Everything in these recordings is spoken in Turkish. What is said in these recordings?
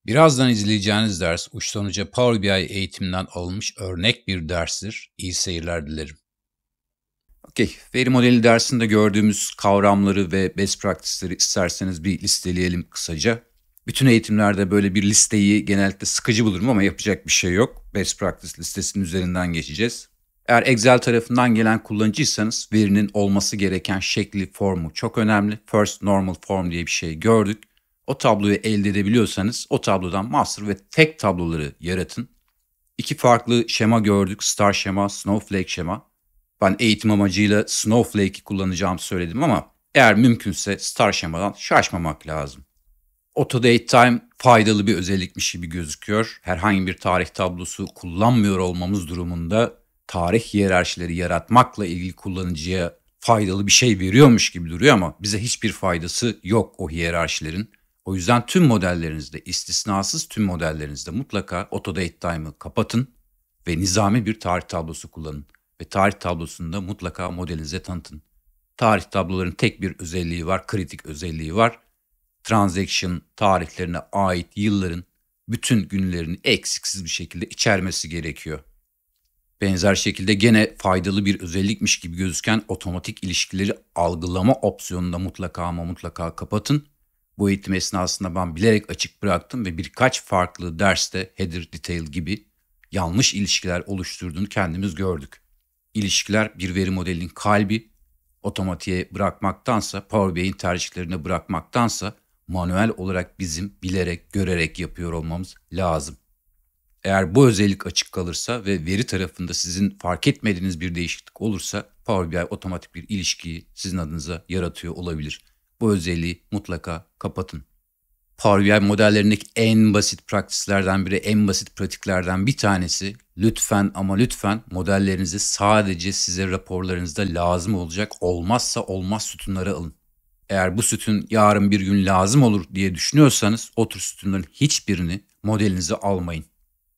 Birazdan izleyeceğiniz ders uçtan uca Power BI eğitiminden alınmış örnek bir derstir. İyi seyirler dilerim. Okey, veri modeli dersinde gördüğümüz kavramları ve best practice'leri isterseniz bir listeleyelim kısaca. Bütün eğitimlerde böyle bir listeyi genellikle sıkıcı bulurum ama yapacak bir şey yok. Best practice listesinin üzerinden geçeceğiz. Eğer Excel tarafından gelen kullanıcıysanız verinin olması gereken şekli, formu çok önemli. First Normal Form diye bir şey gördük. O tabloyu elde edebiliyorsanız o tablodan master ve tek tabloları yaratın. İki farklı şema gördük. Star şema, Snowflake şema. Ben eğitim amacıyla Snowflake'i kullanacağımı söyledim ama eğer mümkünse Star şemadan şaşmamak lazım. AutoDateTime faydalı bir özellikmiş gibi gözüküyor. Herhangi bir tarih tablosu kullanmıyor olmamız durumunda tarih hiyerarşileri yaratmakla ilgili kullanıcıya faydalı bir şey veriyormuş gibi duruyor ama bize hiçbir faydası yok o hiyerarşilerin. O yüzden tüm modellerinizde, istisnasız tüm modellerinizde mutlaka AutoDateTime'ı kapatın ve nizami bir tarih tablosu kullanın. Ve tarih tablosunu da mutlaka modelinize tanıtın. Tarih tabloların tek bir özelliği var, kritik özelliği var. Transaction tarihlerine ait yılların bütün günlerini eksiksiz bir şekilde içermesi gerekiyor. Benzer şekilde gene faydalı bir özellikmiş gibi gözüken otomatik ilişkileri algılama opsiyonunu da mutlaka ama mutlaka kapatın. Bu eğitim esnasında ben bilerek açık bıraktım ve birkaç farklı derste header detail gibi yanlış ilişkiler oluşturduğunu kendimiz gördük. İlişkiler bir veri modelinin kalbi, otomatiğe bırakmaktansa, Power BI'nin tercihlerine bırakmaktansa manuel olarak bizim bilerek, görerek yapıyor olmamız lazım. Eğer bu özellik açık kalırsa ve veri tarafında sizin fark etmediğiniz bir değişiklik olursa Power BI otomatik bir ilişkiyi sizin adınıza yaratıyor olabilir. Bu özelliği mutlaka kapatın. Power BI modellerindeki en basit praksislerden biri, en basit pratiklerden bir tanesi lütfen ama lütfen modellerinizi sadece size raporlarınızda lazım olacak olmazsa olmaz sütunlara alın. Eğer bu sütun yarın bir gün lazım olur diye düşünüyorsanız o tür sütunların hiçbirini modelinize almayın.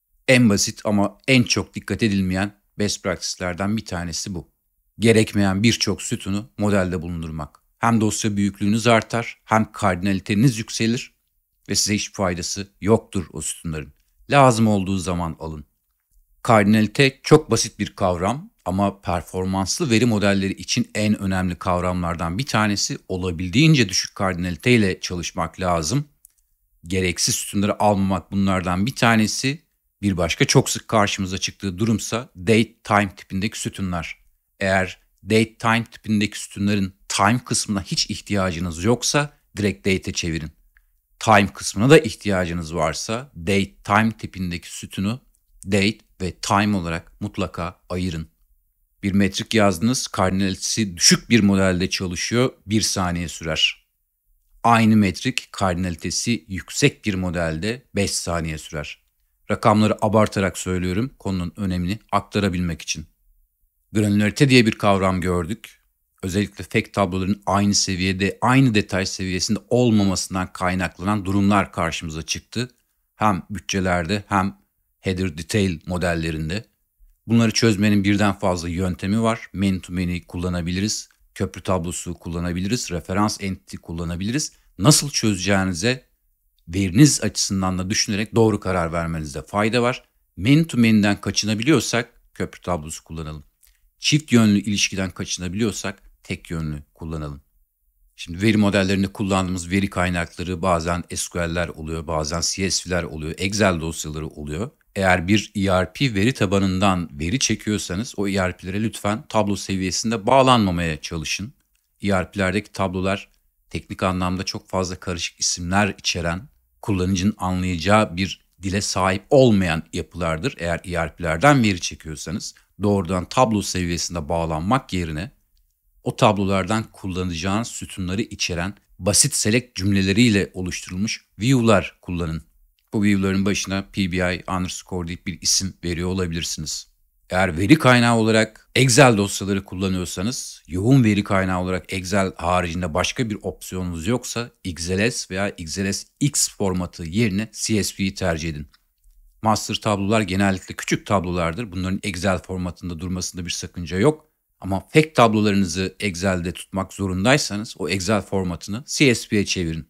En basit ama en çok dikkat edilmeyen best practice'lerden bir tanesi bu. Gerekmeyen birçok sütunu modelde bulundurmak. Hem dosya büyüklüğünüz artar, hem kardinaliteniz yükselir ve size hiçbir faydası yoktur o sütunların. Lazım olduğu zaman alın. Kardinalite çok basit bir kavram ama performanslı veri modelleri için en önemli kavramlardan bir tanesi. Olabildiğince düşük kardinalite ile çalışmak lazım. Gereksiz sütunları almamak bunlardan bir tanesi. Bir başka çok sık karşımıza çıktığı durumsa date time tipindeki sütunlar. Eğer date time tipindeki sütunların time kısmına hiç ihtiyacınız yoksa direkt date'e çevirin. Time kısmına da ihtiyacınız varsa date time tipindeki sütunu date ve time olarak mutlaka ayırın. Bir metrik yazdınız, kardinalitesi düşük bir modelde çalışıyor, 1 saniye sürer. Aynı metrik kardinalitesi yüksek bir modelde 5 saniye sürer. Rakamları abartarak söylüyorum konunun önemini aktarabilmek için. Granülarite diye bir kavram gördük. Özellikle fact tabloların aynı seviyede, aynı detay seviyesinde olmamasından kaynaklanan durumlar karşımıza çıktı. Hem bütçelerde hem header detail modellerinde. Bunları çözmenin birden fazla yöntemi var. Many to many kullanabiliriz. Köprü tablosu kullanabiliriz. Referans entity kullanabiliriz. Nasıl çözeceğinize veriniz açısından da düşünerek doğru karar vermenizde fayda var. Many to many'den kaçınabiliyorsak köprü tablosu kullanalım. Çift yönlü ilişkiden kaçınabiliyorsak tek yönlü kullanalım. Şimdi veri modellerinde kullandığımız veri kaynakları bazen SQL'ler oluyor, bazen CSV'ler oluyor, Excel dosyaları oluyor. Eğer bir ERP veri tabanından veri çekiyorsanız o ERP'lere lütfen tablo seviyesinde bağlanmamaya çalışın. ERP'lerdeki tablolar teknik anlamda çok fazla karışık isimler içeren, kullanıcının anlayacağı bir dile sahip olmayan yapılardır. Eğer ERP'lerden veri çekiyorsanız doğrudan tablo seviyesinde bağlanmak yerine o tablolardan kullanacağınız sütunları içeren basit select cümleleriyle oluşturulmuş view'lar kullanın. Bu view'ların başına PBI underscore deyip bir isim veriyor olabilirsiniz. Eğer veri kaynağı olarak Excel dosyaları kullanıyorsanız, yoğun veri kaynağı olarak Excel haricinde başka bir opsiyonunuz yoksa XLS veya XLSX formatı yerine CSV'yi tercih edin. Master tablolar genellikle küçük tablolardır. Bunların Excel formatında durmasında bir sakınca yok. Ama fact tablolarınızı Excel'de tutmak zorundaysanız o Excel formatını CSV'ye çevirin.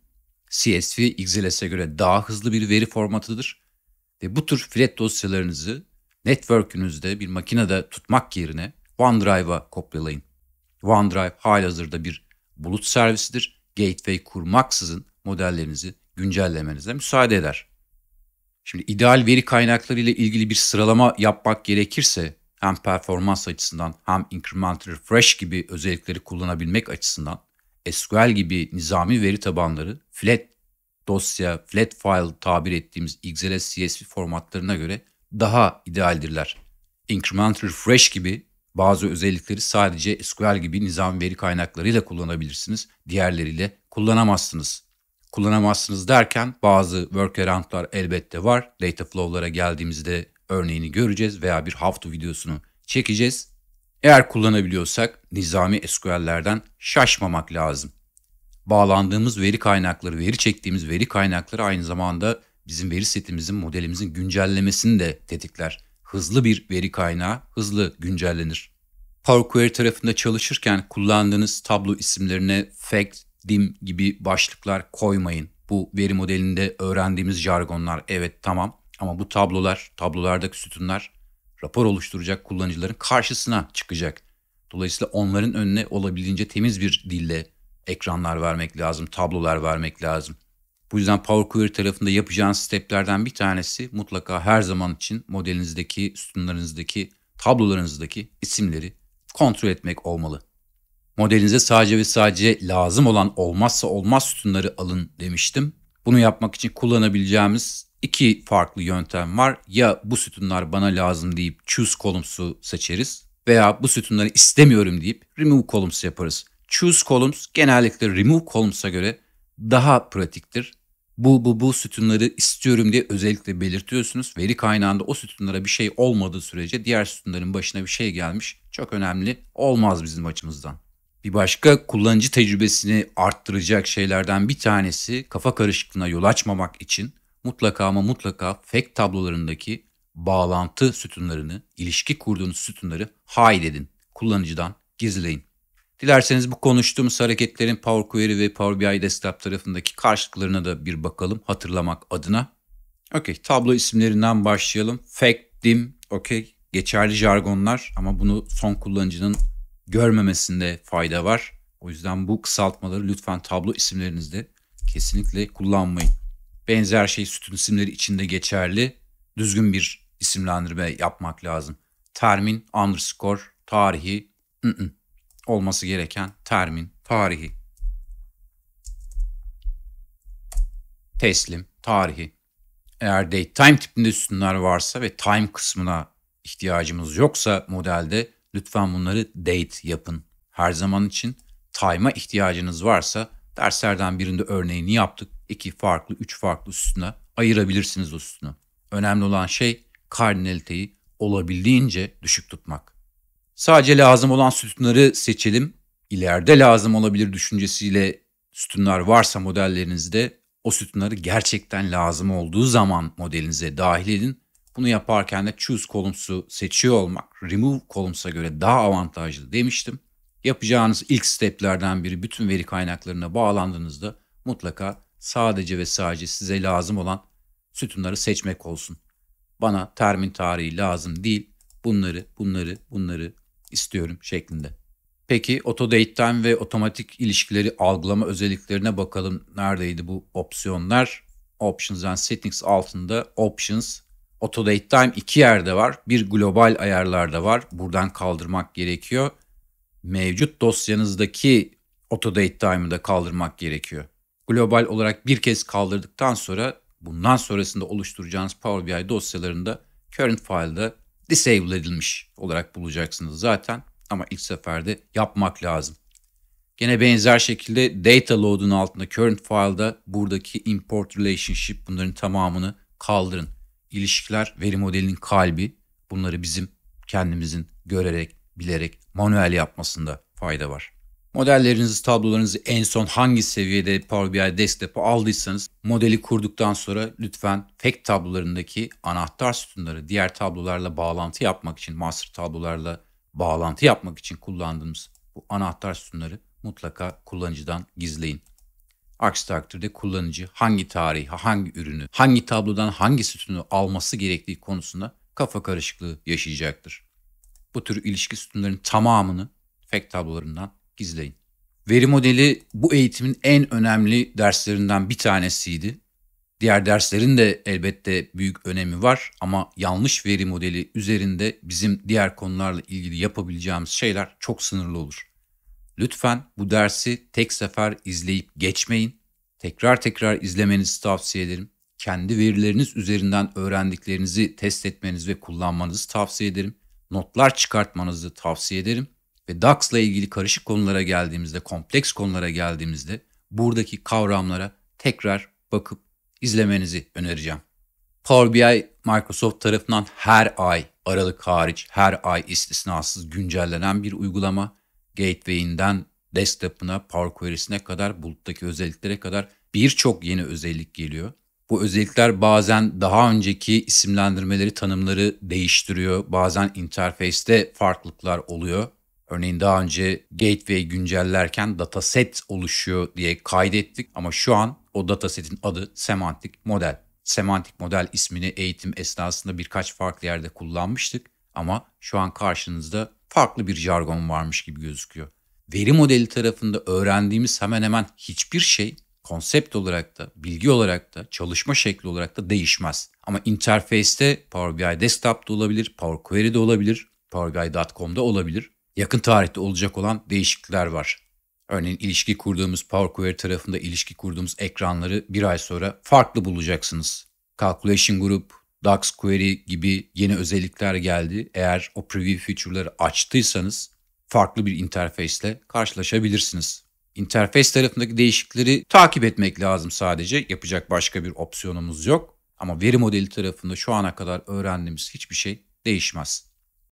CSV XLS'e göre daha hızlı bir veri formatıdır ve bu tür flat dosyalarınızı network'ünüzde bir makinede tutmak yerine OneDrive'a kopyalayın. OneDrive halihazırda bir bulut servisidir. Gateway kurmaksızın modellerinizi güncellemenize müsaade eder. Şimdi ideal veri kaynakları ile ilgili bir sıralama yapmak gerekirse hem performans açısından hem incremental refresh gibi özellikleri kullanabilmek açısından SQL gibi nizami veri tabanları flat dosya, flat file tabir ettiğimiz XLS CSV formatlarına göre daha idealdirler. Incremental refresh gibi bazı özellikleri sadece SQL gibi nizami veri kaynaklarıyla kullanabilirsiniz. Diğerleriyle kullanamazsınız. Kullanamazsınız derken bazı workaround'lar elbette var. Data flow'lara geldiğimizde örneğini göreceğiz veya bir how to videosunu çekeceğiz. Eğer kullanabiliyorsak nizami SQL'lerden şaşmamak lazım. Bağlandığımız veri kaynakları, veri çektiğimiz veri kaynakları aynı zamanda bizim veri setimizin, modelimizin güncellemesini de tetikler. Hızlı bir veri kaynağı hızlı güncellenir. Power Query tarafında çalışırken kullandığınız tablo isimlerine fact, dim gibi başlıklar koymayın. Bu veri modelinde öğrendiğimiz jargonlar, evet tamam, ama bu tablolardaki sütunlar rapor oluşturacak kullanıcıların karşısına çıkacak. Dolayısıyla onların önüne olabildiğince temiz bir dille ekranlar vermek lazım, tablolar vermek lazım. Bu yüzden Power Query tarafında yapacağınız steplerden bir tanesi mutlaka her zaman için modelinizdeki, sütunlarınızdaki, tablolarınızdaki isimleri kontrol etmek olmalı. Modelinize sadece ve sadece lazım olan olmazsa olmaz sütunları alın demiştim. Bunu yapmak için kullanabileceğimiz iki farklı yöntem var. Ya bu sütunlar bana lazım deyip choose columns'u seçeriz veya bu sütunları istemiyorum deyip remove columns yaparız. Choose columns genellikle remove columns'a göre daha pratiktir. Bu sütunları istiyorum diye özellikle belirtiyorsunuz. Veri kaynağında o sütunlara bir şey olmadığı sürece diğer sütunların başına bir şey gelmiş çok önemli olmaz bizim açımızdan. Bir başka kullanıcı tecrübesini arttıracak şeylerden bir tanesi kafa karışıklığına yol açmamak için mutlaka ama mutlaka fact tablolarındaki bağlantı sütunlarını, ilişki kurduğunuz sütunları hide edin. Kullanıcıdan gizleyin. Dilerseniz bu konuştuğumuz hareketlerin Power Query ve Power BI Desktop tarafındaki karşılıklarına da bir bakalım hatırlamak adına. Okey, tablo isimlerinden başlayalım. Fact, dim, okey, geçerli jargonlar ama bunu son kullanıcının görmemesinde fayda var. O yüzden bu kısaltmaları lütfen tablo isimlerinizde kesinlikle kullanmayın. Benzer şey sütun isimleri için de geçerli. Düzgün bir isimlendirme yapmak lazım. Termin, underscore, tarihi, olması gereken termin, tarihi. Teslim, tarihi. Eğer date time tipinde sütunlar varsa ve time kısmına ihtiyacımız yoksa modelde lütfen bunları date yapın. Her zaman için time'a ihtiyacınız varsa derslerden birinde örneğini yaptık. 2 farklı, 3 farklı sütuna ayırabilirsiniz o sütunu. Önemli olan şey kardinaliteyi olabildiğince düşük tutmak. Sadece lazım olan sütunları seçelim. İleride lazım olabilir düşüncesiyle sütunlar varsa modellerinizde o sütunları gerçekten lazım olduğu zaman modelinize dahil edin. Bunu yaparken de choose columns'u seçiyor olmak remove columns'a göre daha avantajlı demiştim. Yapacağınız ilk steplerden biri bütün veri kaynaklarına bağlandığınızda mutlaka sadece ve sadece size lazım olan sütunları seçmek olsun. Bana termin tarihi lazım değil, bunları istiyorum şeklinde. Peki AutoDateTime ve otomatik ilişkileri algılama özelliklerine bakalım. Neredeydi bu opsiyonlar? Options and Settings altında Options, AutoDateTime iki yerde var. Bir global ayarlarda var. Buradan kaldırmak gerekiyor. Mevcut dosyanızdaki AutoDateTime'ı da kaldırmak gerekiyor. Global olarak bir kez kaldırdıktan sonra bundan sonrasında oluşturacağınız Power BI dosyalarında current file'da disable edilmiş olarak bulacaksınız zaten. Ama ilk seferde yapmak lazım. Gene benzer şekilde data load'un altında current file'da buradaki import relationship bunların tamamını kaldırın. İlişkiler veri modelinin kalbi. Bunları bizim kendimizin görerek, bilerek manuel yapmasında fayda var. Modellerinizi, tablolarınızı en son hangi seviyede Power BI Desktop'a aldıysanız modeli kurduktan sonra lütfen fact tablolarındaki anahtar sütunları diğer tablolarla bağlantı yapmak için, master tablolarla bağlantı yapmak için kullandığımız bu anahtar sütunları mutlaka kullanıcıdan gizleyin. Aksi takdirde kullanıcı hangi tarihi, hangi ürünü, hangi tablodan hangi sütunu alması gerektiği konusunda kafa karışıklığı yaşayacaktır. Bu tür ilişki sütunlarının tamamını fact tablolarından gizleyin. Veri modeli bu eğitimin en önemli derslerinden bir tanesiydi. Diğer derslerin de elbette büyük önemi var ama yanlış veri modeli üzerinde bizim diğer konularla ilgili yapabileceğimiz şeyler çok sınırlı olur. Lütfen bu dersi tek sefer izleyip geçmeyin. Tekrar tekrar izlemenizi tavsiye ederim. Kendi verileriniz üzerinden öğrendiklerinizi test etmenizi ve kullanmanızı tavsiye ederim. Notlar çıkartmanızı tavsiye ederim. Ve DAX'la ilgili karışık konulara geldiğimizde, kompleks konulara geldiğimizde buradaki kavramlara tekrar bakıp izlemenizi önereceğim. Power BI Microsoft tarafından her ay, Aralık hariç her ay istisnasız güncellenen bir uygulama. Gateway'inden desktop'ına, Power Query'sine kadar, buluttaki özelliklere kadar birçok yeni özellik geliyor. Bu özellikler bazen daha önceki isimlendirmeleri, tanımları değiştiriyor. Bazen interface'te farklılıklar oluyor. Örneğin daha önce Gateway güncellerken dataset oluşuyor diye kaydettik ama şu an o datasetin adı semantik model. Semantik model ismini eğitim esnasında birkaç farklı yerde kullanmıştık ama şu an karşınızda farklı bir jargon varmış gibi gözüküyor. Veri modeli tarafında öğrendiğimiz hemen hemen hiçbir şey konsept olarak da, bilgi olarak da, çalışma şekli olarak da değişmez. Ama interface'te Power BI Desktop'ta olabilir, Power Query'de olabilir, powerbi.com'da olabilir. Yakın tarihte olacak olan değişiklikler var. Örneğin ilişki kurduğumuz Power Query tarafında ilişki kurduğumuz ekranları bir ay sonra farklı bulacaksınız. Calculation Group, DAX Query gibi yeni özellikler geldi. Eğer o preview feature'ları açtıysanız farklı bir interface ile karşılaşabilirsiniz. Interface tarafındaki değişiklikleri takip etmek lazım sadece. Yapacak başka bir opsiyonumuz yok. Ama veri modeli tarafında şu ana kadar öğrendiğimiz hiçbir şey değişmez.